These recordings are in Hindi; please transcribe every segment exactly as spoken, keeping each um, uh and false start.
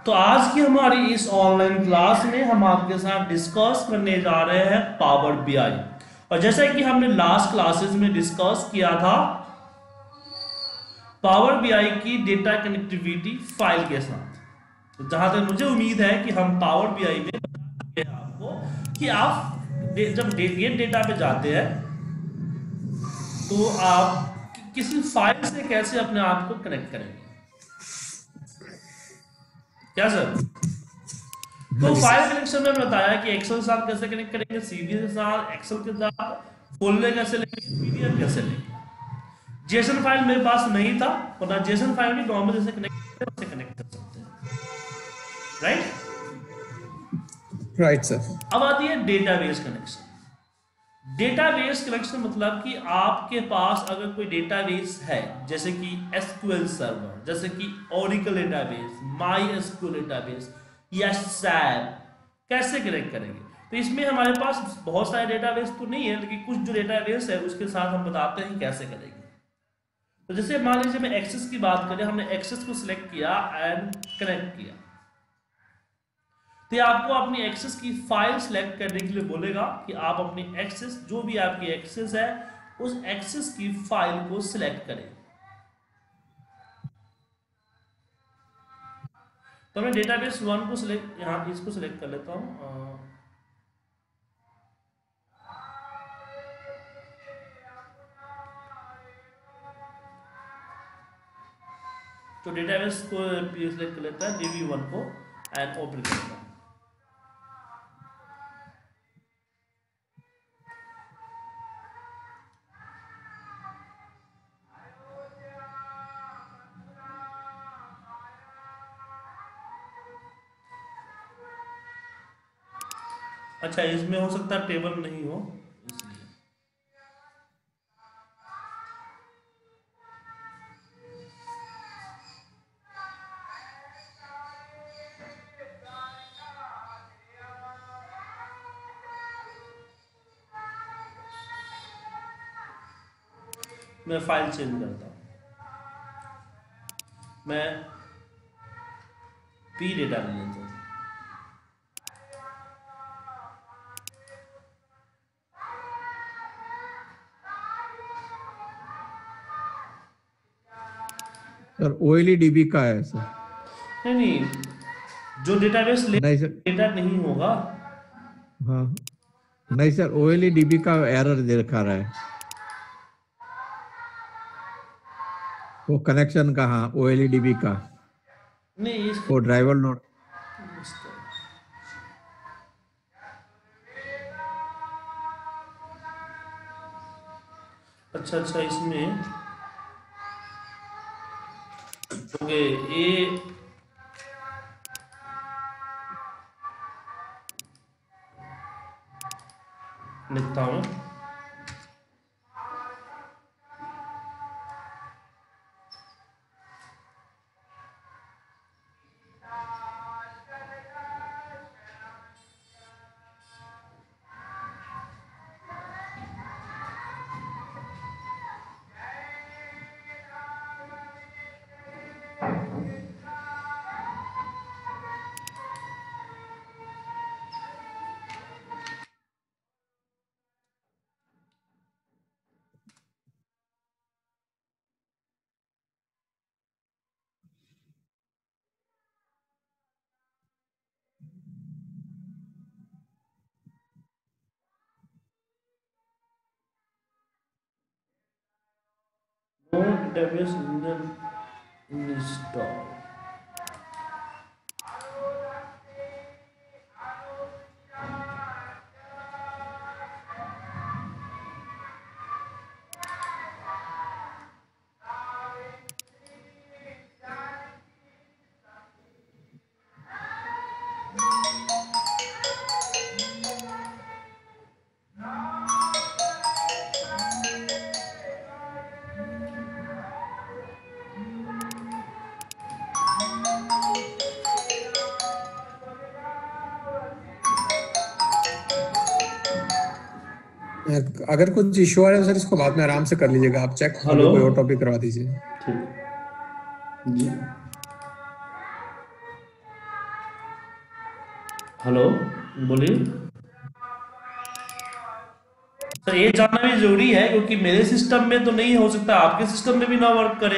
तो आज की हमारी इस ऑनलाइन क्लास में हम आपके साथ डिस्कस करने जा रहे हैं पावर बीआई। और जैसा कि हमने लास्ट क्लासेस में डिस्कस किया था पावर बीआई की डेटा कनेक्टिविटी फाइल के साथ, तो जहां तक मुझे उम्मीद है कि हम पावर बीआई में बता चुके हैं आपको कि आप डे, जब डे, ये डेटा पे जाते हैं तो आप कि, किसी फाइल से कैसे अपने आप को कनेक्ट करेंगे। क्या सर? हाँ तो जी फाइल सर। कनेक्शन में मैंने बताया कि एक्सेल के साथ कैसे कनेक्ट करेंगे, सीवी के साथ, एक्सेल के साथ, फोल्डर कैसे लेंगे, पीडीएफ कैसे लेंगे। जेसन फाइल मेरे पास नहीं था, वरना जेसन फाइल भी नॉर्मल जैसे कनेक्ट करते हैं वैसे कनेक्ट कर सकते हैं, राइट। Right sir. अब आती है डेटाबेस कनेक्शन। डेटाबेस कनेक्शन मतलब कि आपके पास अगर कोई डेटाबेस है, जैसे कि एसक्यूएल सर्वर, जैसे कि Oracle database, my SQL database या सैप, कैसे कनेक्ट करेंगे। तो इसमें हमारे पास बहुत सारे डेटाबेस तो नहीं है, लेकिन कुछ जो डेटाबेस है उसके साथ हम बताते हैं कैसे करेंगे। तो जैसे मान लीजिए मैं एक्सेस की बात करें, हमने एक्सेस को सिलेक्ट किया एंड कनेक्ट किया, तो आपको अपनी एक्सेस की फाइल सेलेक्ट करने के लिए बोलेगा कि आप अपनी एक्सेस, जो भी आपकी एक्सेस है उस एक्सेस की फाइल को सिलेक्ट करें। तो मैं डेटाबेस वन को सिलेक्ट, यहाँ इसको सिलेक्ट कर लेता हूँ। तो डेटाबेस को सिलेक्ट कर लेता है, डीबी वन को, एंड ओपन करता हूँ। अच्छा, इसमें हो सकता है टेबल नहीं हो, इसलिए मैं फाइल चेंज करता हूँ। मैं पी डेटा ले लेता हूँ। सर ओएलईडीबी का है सर। नहीं नहीं, जो डेटाबेस ले नहीं सर। डेटा नहीं होगा। हाँ नहीं सर, ओएलईडीबी का एरर दिखा रहा है। वो कनेक्शन का, हाँ ओएलईडीबी का नहीं इस वो ड्राइवर नोड। अच्छा अच्छा, इसमें ओके ये लिखता हूँ। No database install. अगर कुछ इश्यू आ रहा है सर, इसको बाद में आराम से कर लीजिएगा आप चेक, हेलो, अभी कोई और टॉपिक करवा दीजिए। ठीक जी। हेलो, बोलिए सर। ये जानना भी जरूरी है क्योंकि मेरे सिस्टम में तो नहीं हो सकता, आपके सिस्टम में भी ना वर्क करे।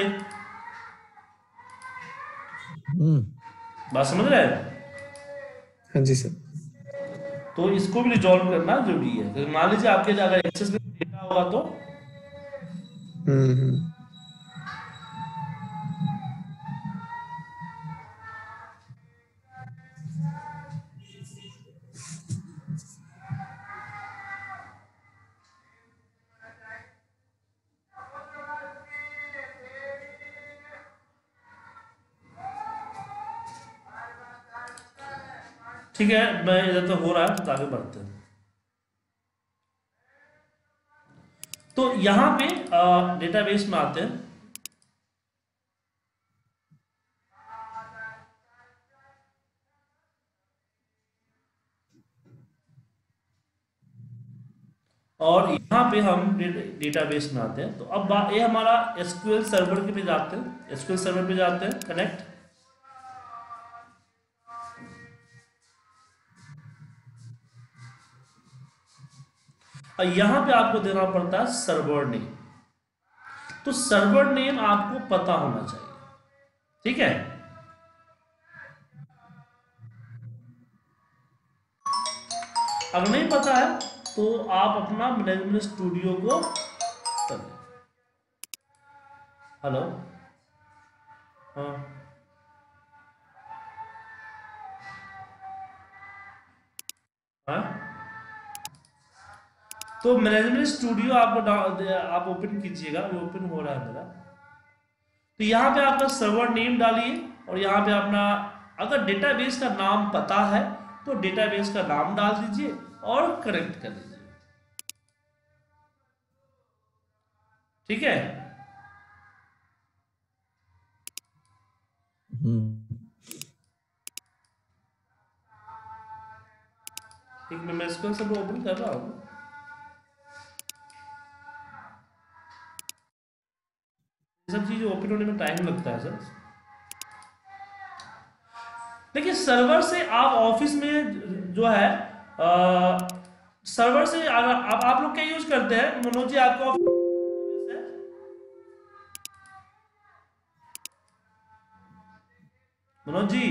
हम्म। बात समझ रहे हैं? हाँ जी सर। तो इसको भी रिजॉल्व करना जरूरी है। तो मान लीजिए आपके अगर एक्सेस में डेटा होगा तो हम्म हम्म। ठीक है, मैं इधर तो हो रहा है, तो आगे बढ़ते हैं। तो यहाँ पे डेटाबेस में आते हैं। और यहाँ पे हम डेटाबेस में आते हैं। तो अब बा- ये हमारा एसक्यूएल सर्वर के पे जाते हैं। एसक्यूएल सर्वर पे जाते हैं, कनेक्ट। और यहाँ पे आपको देना पड़ता है सर्वर नेम। तो सर्वर नेम आपको पता होना चाहिए, ठीक है। अगर नहीं पता है तो आप अपना मैनेजमेंट स्टूडियो को करें। हेलो, हाँ, हाँ। तो मैनेजमेंट स्टूडियो आपको डा- आप ओपन कीजिएगा, वो ओपन हो रहा है मेरा। तो यहाँ पे आपका सर्वर नेम डालिए और यहाँ पे अपना, अगर डेटाबेस का नाम पता है तो डेटाबेस का नाम डाल दीजिए और कनेक्ट कर दीजिए, ठीक है। हम्म। एक मिनट, मैं इसको सब ओपन कर रहा हूँ। ये सब चीजें ओपन होने में टाइम लगता है सर। देखिए, सर्वर से आप ऑफिस में जो है आ, सर्वर से अगर आप आप लोग क्या यूज करते हैं, मनोज जी आपका ऑफिस है? मनोज जी,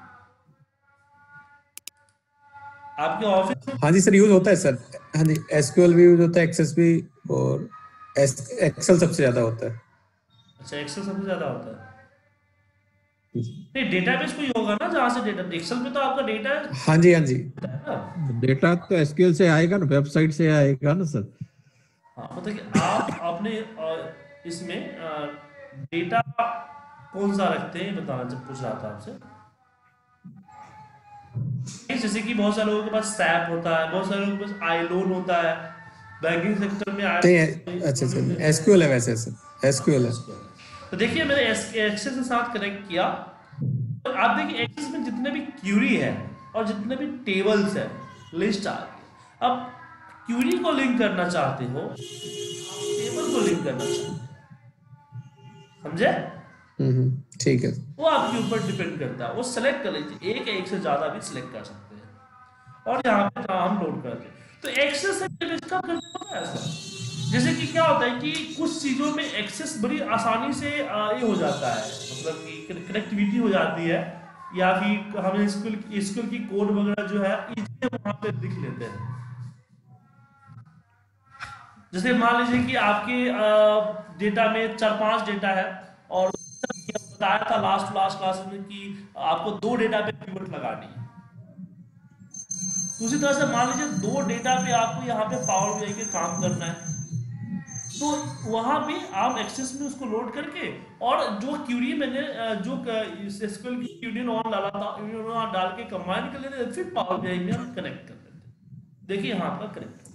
आपके ऑफिस में हाँ जी सर, यूज होता है सर। हाँ जी, एसक्यूएल भी यूज होता है, एक्सेस भी, और एक्सेल सबसे ज्यादा होता है। अच्छा, एक्सेल सबसे ज्यादा होता है। नहीं, डेटाबेस कोई होगा ना जहां से डेटा, एक्सेल में तो आपका डेटा हाँ जी हाँ जी। होता है ना। डेटा तो एसक्यूएल से आएगा ना, वेबसाइट से आएगा ना सर। हाँ, मतलब कि आप अपने अ, इसमें डेटा कौन सा रखते हैं, ये बताना जब पूछ रहा था आपसे। जैसे कि बहुत सारे लोगों के पास सैप होता है, बहुत सारे लोगों के पास आईलोन होता है, बैंकिंग सेक्टर में नहीं है- अच्छा सर, एसक्यूएल है वैसे सर, एसक्यूएल है। तो देखिए, मैंने एक्सेस के साथ कनेक्ट किया। तो आप देखिए, एक्सेस में जितने भी क्यूरी है और जितने भी टेबल्स है, लिस्ट आ गई। अब क्यूरी को लिंक करना चाहते हो, टेबल को लिंक करना चाहते हो, समझे? हम्म हम्म, ठीक है। वो आपके ऊपर डिपेंड करता है। वो सेलेक्ट कर लीजिए, एक एक से ज्यादा भी सिलेक्ट कर सकते हैं और यहाँ पे नाम लोड कर दे। तो एक्सेस है इसका करना है ऐसा। जैसे कि क्या होता है कि कुछ चीजों में एक्सेस बड़ी आसानी से आ, ये हो जाता है, मतलब कि कनेक्टिविटी हो जाती है, या फिर हमें स्कूल स्कूल की कोड वगैरह जो है इजीली वहां पे लिख लेते हैं। जैसे मान लीजिए कि आपके डेटा में चार पांच डेटा है और बताया था लास्ट लास्ट क्लास में कि आपको दो डेटा पे पिवट लगानी है। उसी तरह से मान लीजिए दो डेटा पे आपको यहाँ पे पावर बीआई के काम करना है, तो वहां पे आप एक्सेस में उसको लोड करके, और जो क्यूरी मैंने अ, जो एसक्यूएल की यूनियन ऑन डाला था, यूनियन ऑन डाल के कंबाइन कर लेते, फिर पावर बीआई में हम कनेक्ट कर लेते। देखिए यहाँ आपका कनेक्ट हो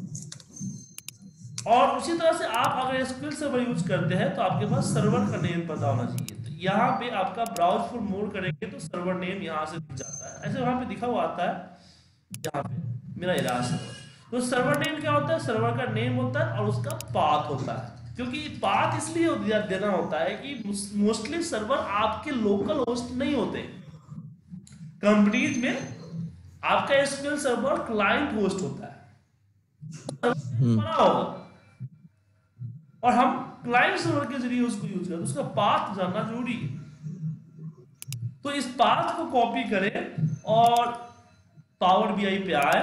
गया। और उसी तरह से आप अगर एसक्यूएल सर्वर यूज करते हैं तो आपके पास सर्वर का नेम पता होना चाहिए। तो यहाँ पे आपका ब्राउज फॉर मोर करेंगे तो सर्वर नेम यहाँ से दिख जाता है, ऐसे वहां पे दिखा हुआ आता है यहाँ पे मेरा इलाज सर्वर। तो सर्वर नेम क्या होता है? सर्वर का नेम होता है और उसका पाथ होता है। क्योंकि पाथ इसलिए दिया देना होता है कि मोस्टली सर्वर आपके लोकल होस्ट नहीं होते, कंपनीज में आपका एसक्यूएल सर्वर क्लाइंट होस्ट होता है, बड़ा होगा, और हम क्लाइंट सर्वर के जरिए उसको यूज करते, उसका पाथ जानना जरूरी है। तो इस पाथ को कॉपी करें और पावर बीआई पे आए,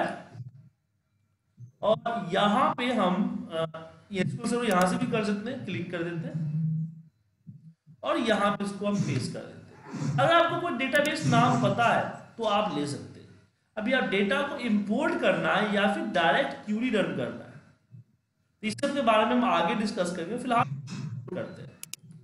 और यहां पे हम एसक्यूएल सर्वर यहां से भी कर सकते हैं, क्लिक कर देते हैं और यहां पे इसको हम पेस्ट कर देते हैं। अगर आपको कोई डेटाबेस नाम पता है तो आप ले सकते हैं। अभी आप डेटा को इंपोर्ट करना है या फिर डायरेक्ट क्यूरी रन करना है, तो इस सब के बारे में हम आगे डिस्कस करेंगे, फिलहाल करते हैं।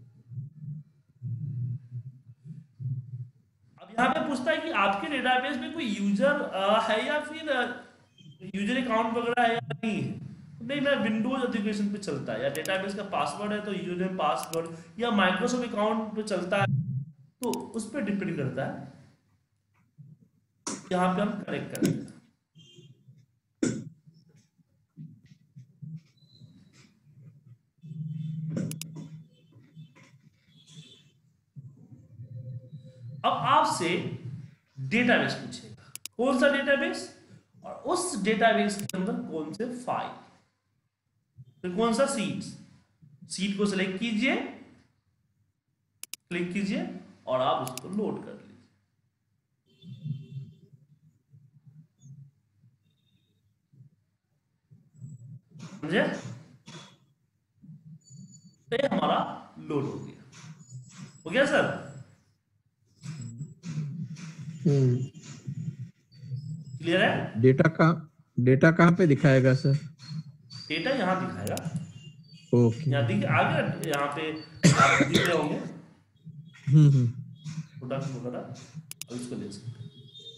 अब यहाँ पे पूछता है कि आपके डेटाबेस में कोई यूजर है या फिर यूजर अकाउंट वगैरह है या नहीं है। नहीं, मेरा विंडोज एप्लीकेशन पे चलता है, या डेटाबेस का पासवर्ड है तो यूजर नेम पासवर्ड, या माइक्रोसॉफ्ट अकाउंट पे चलता है, तो उस पर डिपेंड करता है। यहाँ पे हम करेक्ट करते हैं। अब आपसे डेटाबेस पूछेगा, कौन सा डेटाबेस, और उस डेटाबेस के अंदर कौन से फाइल, फिर कौन सा सीट। सीट को सिलेक्ट कीजिए, क्लिक कीजिए और आप उसको लोड कर लीजिए। समझे? तो ये हमारा लोड हो गया। हो गया सर? क्लियर है? डेटा का डेटा कहाँ पे दिखाएगा सर? डेटा यहाँ दिखाएगा, ओके। यहाँ दिख आगे, यहाँ पे आप दिख रहे होंगे हम्म हम्म प्रोडक्ट वगैरह, और इसको ले सकते हैं।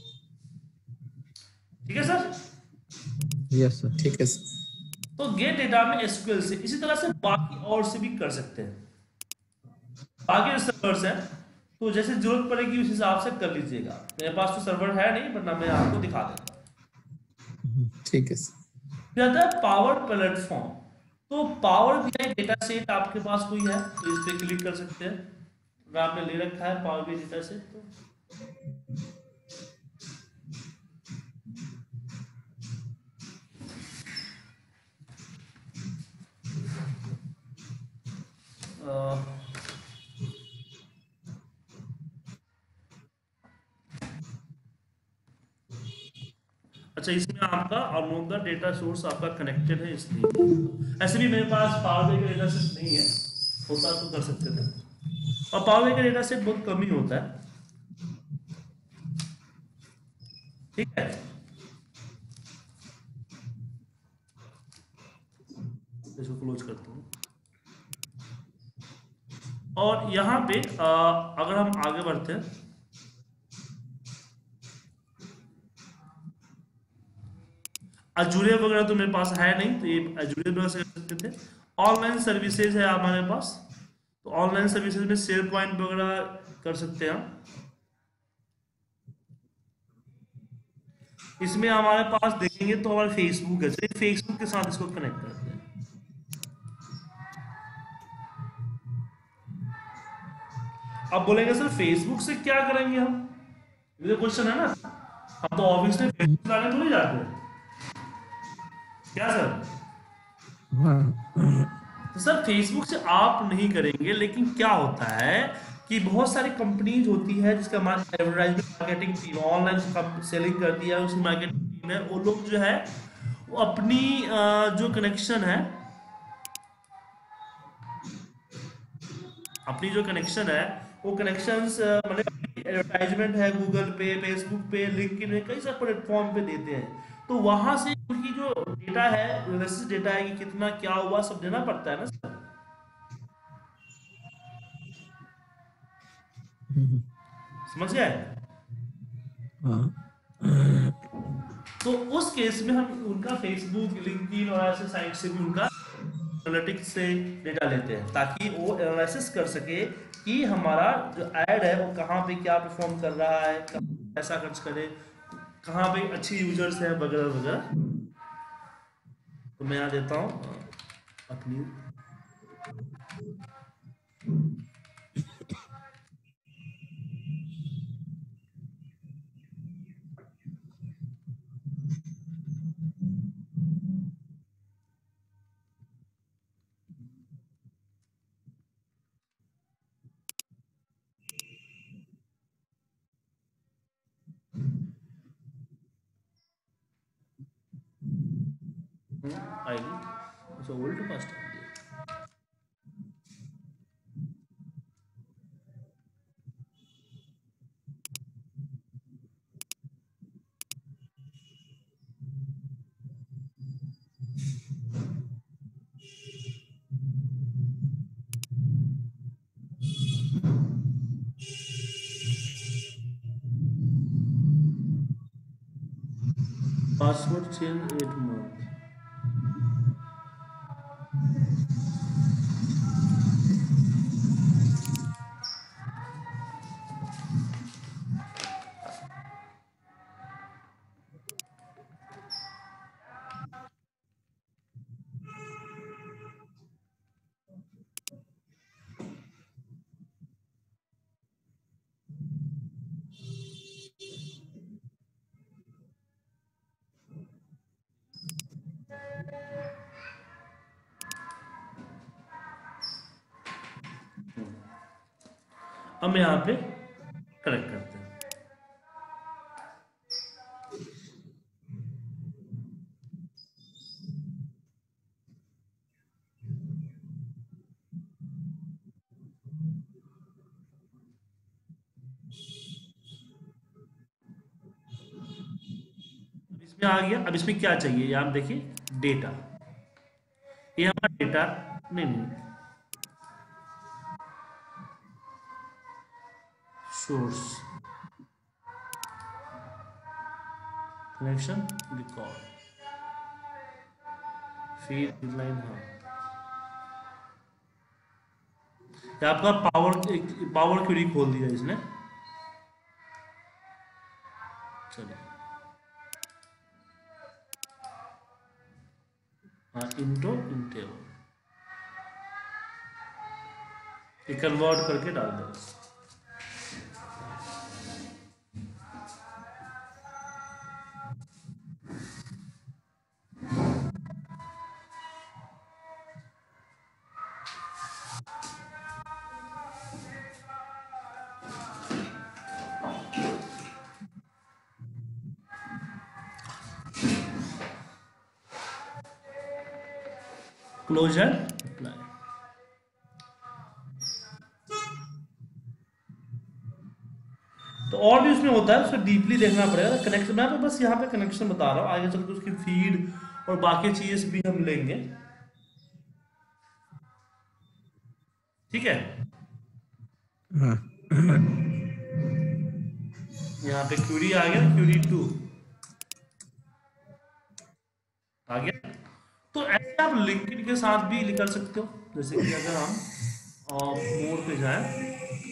ठीक है सर? Yes sir. ठीक है सर। तो गेट डेटा में एसक्यूएल से, इसी तरह से बाकी और से भी कर सकते हैं। बाकी सर्वर्स हैं तो जैसे जरूरत पड़ेगी उस हिसाब से कर लीजिएगा। मेरे पास तो सर्वर है नहीं, वरना मैं आपको दिखा देता। ठीक है सर। पावर प्लेटफॉर्म, तो पावर बीआई डेटा सेट आपके पास कोई है तो इस पे क्लिक कर सकते हैं। अगर आपने ले रखा है पावर बीआई डेटा सेट तो आ, अच्छा, इसमें आपका अनोदा डेटा सोर्स आपका कनेक्टेड है इसलिए। ऐसे भी मेरे पास पावर बीआई का डेटा सेट नहीं है, होता तो कर सकते थे, और पावर बीआई का डेटा सेट बहुत कम ही होता है। ठीक है, इसको क्लोज करता हूँ। और यहाँ पे आ, अगर हम आगे बढ़ते हैं, अजूरे वगैरह तो मेरे पास है नहीं, तो ये अजूरे वगैरह से कर सकते थे। ऑनलाइन सर्विसेज है हमारे पास, तो ऑनलाइन सर्विसेज में शेयर पॉइंट वगैरह कर सकते हैं हम। इसमें हमारे पास देखेंगे तो हमारा फेसबुक है, तो फेसबुक के साथ इसको कनेक्ट करते हैं। अब बोलेंगे सर फेसबुक से क्या करेंगे हम, ये क्वेश्चन है ना। हम तो ऑफिस में फेसबुक चलाने तो नहीं जाते क्या सर? हाँ तो सर फेसबुक से आप नहीं करेंगे, लेकिन क्या होता है कि बहुत सारी कंपनीज होती है जिसका advertisement marketing team online selling करती है, उसकी मार्केटिंग टीम है, वो लोग जो है वो अपनी जो कनेक्शन है अपनी जो कनेक्शन है वो कनेक्शंस मतलब एडवर्टाइजमेंट है गूगल पे, फेसबुक पे, लिंक्डइन में, कई सारे प्लेटफॉर्म पे देते हैं। तो वहां से उनकी जो डेटा है, एनालिसिस डेटा है कि कितना क्या हुआ, सब देना पड़ता है ना सर। समझ गए? हाँ तो उस केस में हम उनका फेसबुक, लिंक्डइन और ऐसे साइट से भी उनका एनालिटिक्स से डेटा लेते हैं, ताकि वो एनालिसिस कर सके कि हमारा जो ऐड है वो कहाँ पे क्या परफॉर्म कर रहा है, पैसा खर्च करे, कहाँ पे अच्छी यूजर्स हैं वगैरह वगैरह। तो मैं यहाँ देता हूँ अपनी आईडी अच्छा ओल्ड पासवर्ड दिया। Password change eight month. हम यहाँ पे करेक्ट करते हैं। इसमें आ गया। अब इसमें क्या चाहिए यहाँ आप देखिए डेटा, ये हमारा डेटा नहीं नहीं source connection record feed line. हाँ ये आपका पावर पावर क्वेरी खोल दिया इसने। चलिए हाँ इंटो इंटेबल ये कन्वर्ट करके डाल देगा। Close and apply. तो और भी उसमें होता है, उसको डीपली देखना पड़ेगा कनेक्शन। मैं तो बस यहाँ पे कनेक्शन बता रहा हूँ, आगे चल के उसकी फीड और बाकी चीजें भी हम लेंगे। ठीक है हाँ यहाँ पे क्यूरी आ गया, क्यूरी टू आ गया। तो ऐसे आप लिंक्डइन के साथ भी कर सकते हो। जैसे कि अगर हम मोड पे जाएं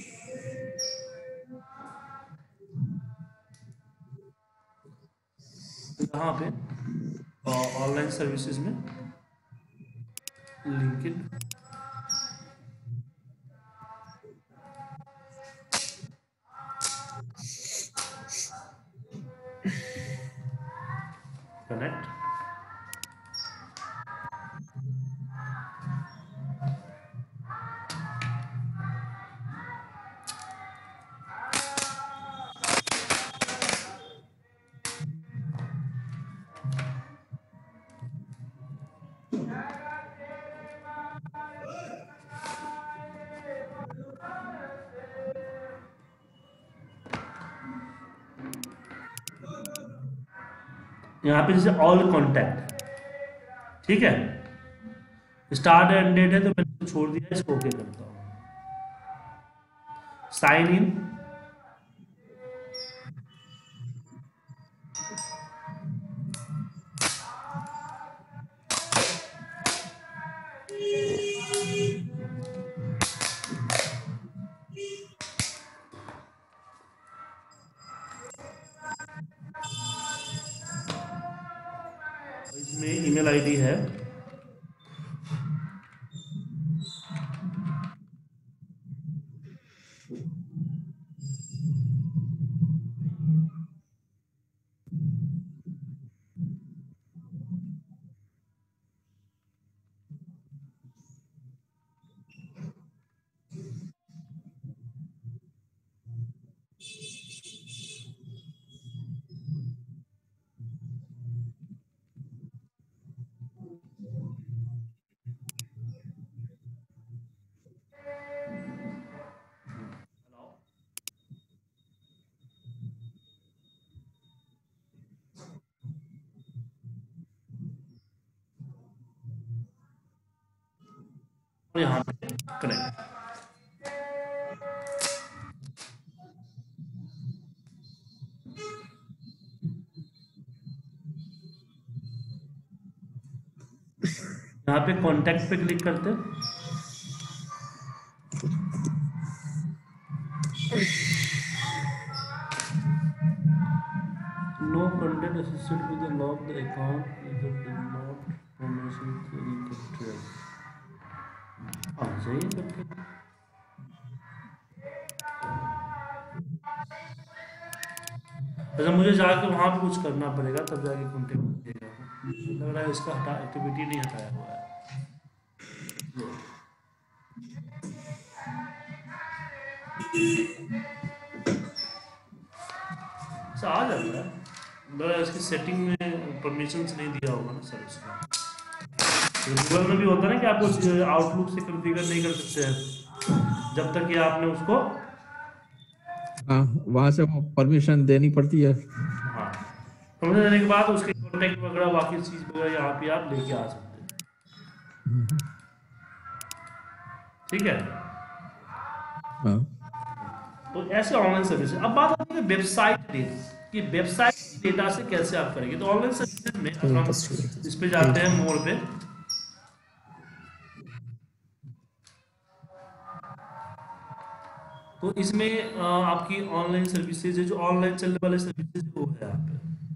तो यहाँ पे ऑनलाइन सर्विसेज में लिंक्डइन कनेक्ट, यहाँ पे जैसे ऑल कॉन्टैक्ट। ठीक है स्टार्ट एंड डेट है तो मैंने छोड़ दिया, इसको ओके करता हूँ। साइन इन, इसमें ईमेल आईडी है। तो यहाँ पे कनेक्ट। यहाँ पे कॉन्टैक्ट पे क्लिक करते हैं। No content associated with the log the account user does not permission query control. हाँ सही है करके। अच्छा मुझे जाके वहाँ पे कुछ करना पड़ेगा तब जाके कंटेंट मिलेगा। मुझे लग रहा है इसका हटा एक्टिविटी नहीं हटाया हुआ है। अच्छा आ जाता है, लग रहा है इसकी सेटिंग में परमिशन नहीं दिया होगा ना सर उसका। गूगल में भी होता है ना कि आप उस आउटलुक से कॉन्फ़िगर नहीं कर सकते हैं जब तक कि आपने उसको, हाँ वहां से वो परमिशन देनी पड़ती है। हाँ परमिशन देने के बाद उसके कॉन्टैक्ट वगैरह बाकी चीज़ वगैरह यहाँ पे आप लेके आ सकते हैं। ठीक है, हाँ तो ऐसे ऑनलाइन सर्विस। अब बात आती है वेबसाइट डेटा कि वेबसाइट डेटा से कैसे आप करेंगे। तो ऑनलाइन सर्विस में अगर हम इस पे जाते हैं मोर पे, तो इसमें अ, आपकी ऑनलाइन सर्विसेज है, जो ऑनलाइन चलने वाले सर्विसेज वो है यहाँ पे।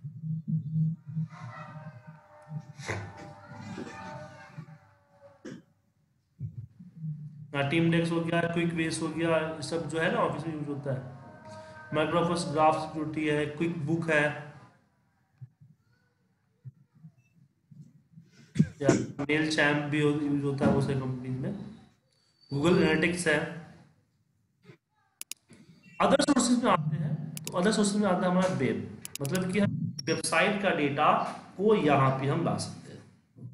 टीम डेस्क हो गया, क्विक बेस हो गया, ये सब जो है ना ऑफिस में यूज होता है। माइक्रोसॉफ्ट ग्राफ सिक्योरिटी है, क्विक बुक है, या मेल चैम्प भी यूज होता है बहुत सारी कंपनीज में। गूगल एनालिटिक्स है। अदर सोर्सेज में आते हैं, तो अदर सोर्सेज में आता है हमारा वेब, मतलब कि हम वेबसाइट का डेटा को यहाँ पे हम ला सकते हैं।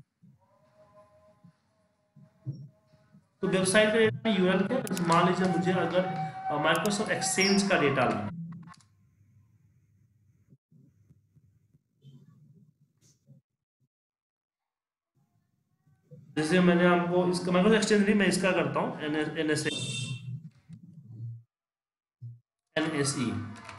तो वेबसाइट का डेटा यूआरएल क्या, मान लीजिए मुझे अगर माइक्रोसॉफ्ट एक्सचेंज का डेटा लाना, जैसे मैंने आपको इसका माइक्रोसॉफ्ट एक्सचेंज नहीं, मैं इसका करता हूँ N S N S E.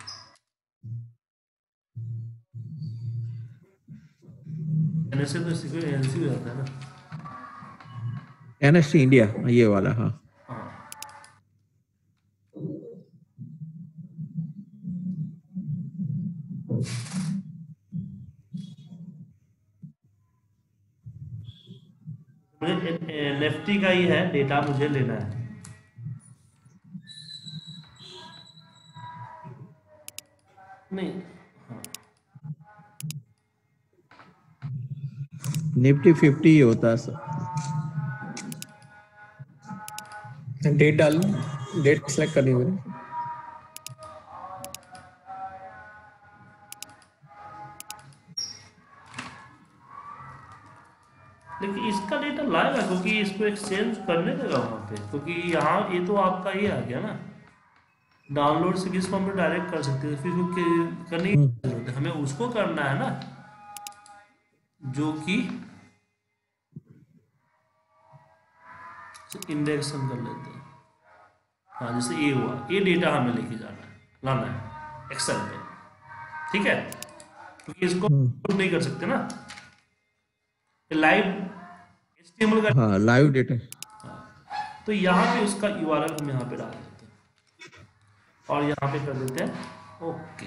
N S A तो इसी को एन सी हो जाता है ना। एनएसटी इंडिया ये वाला। हाँ हाँ मुझे निफ्टी का ही है डेटा मुझे लेना है। नहीं, निफ्टी फिफ्टी ही होता है सर। डेट डाल, डेट सेलेक्ट करनी होगी। लेकिन इसका डेटा लाएगा क्योंकि इसको एक्सचेंज करने देगा वहाँ पे, क्योंकि यहाँ ये तो आपका ये आ गया ना, डाउनलोड से किस फॉर्म में डायरेक्ट कर सकते हैं, फिर वो के- करने की जरूरत है, हमें उसको करना है ना जो कि इंडेक्सन कर लेते हैं। हाँ जैसे ये हुआ, ये डेटा हमें लेके जाना है, लाना है एक्सेल पे। ठीक है, क्योंकि इसको upload नहीं कर सकते ना, लाइव एचटीएमएल का। हाँ लाइव डेटा। तो यहाँ पे उसका यूआरएल हम यहाँ पे डाल देते हैं और यहाँ पे कर देते हैं ओके।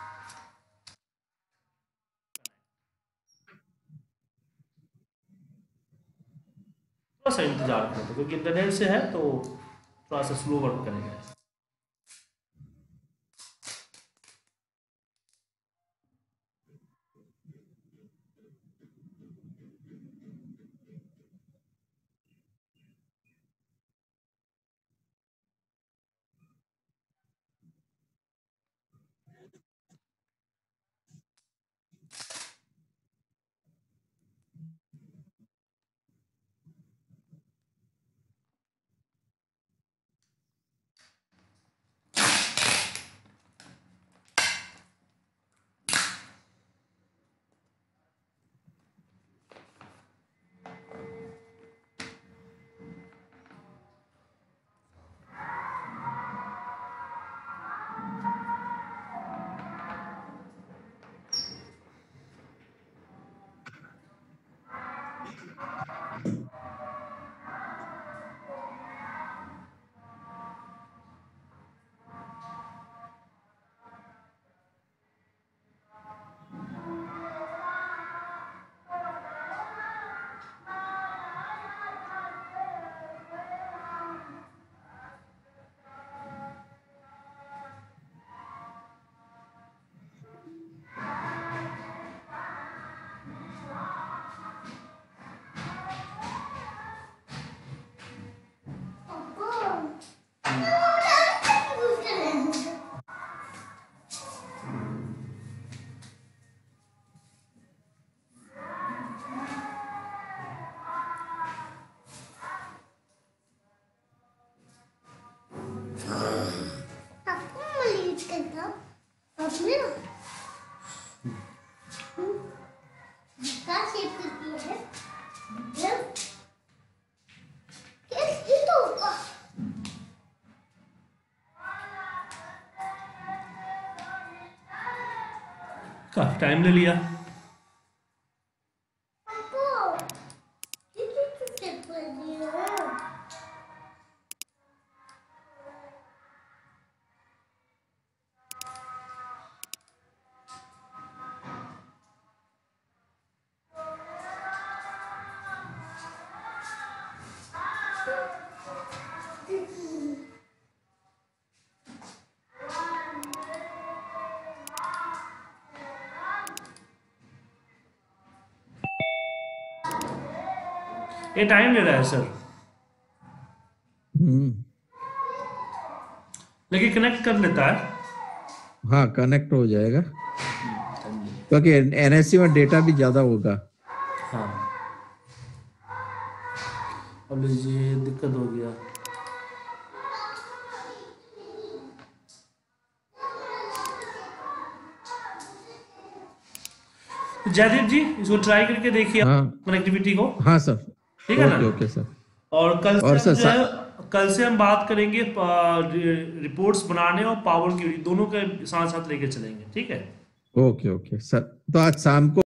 थोड़ा सा इंतजार करते हैं क्योंकि इंटरनेट से है तो थोड़ा सा स्लो वर्क करेगा। अपने का शेप करती है जब कैसे तो होगा काफी टाइम ले लिया। हमको ये कैसे शेप कर दिया ये टाइम ले रहा है सर, हम्म लेकिन कनेक्ट कर लेता है। हाँ कनेक्ट हो जाएगा क्योंकि एनएससी में डेटा भी ज्यादा होगा। हाँ अब लीजिए दिक्कत हो गया। जयदीप जी इसको ट्राई करके देखिए हाँ कनेक्टिविटी को। हाँ सर, ठीक है ना? Okay okay sir. और कल से और हम सर, जो है कल से हम बात करेंगे रिपोर्ट्स बनाने और पावर क्यूरी दोनों के साथ साथ लेके चलेंगे। ठीक है? ओके ओके सर, तो आज शाम को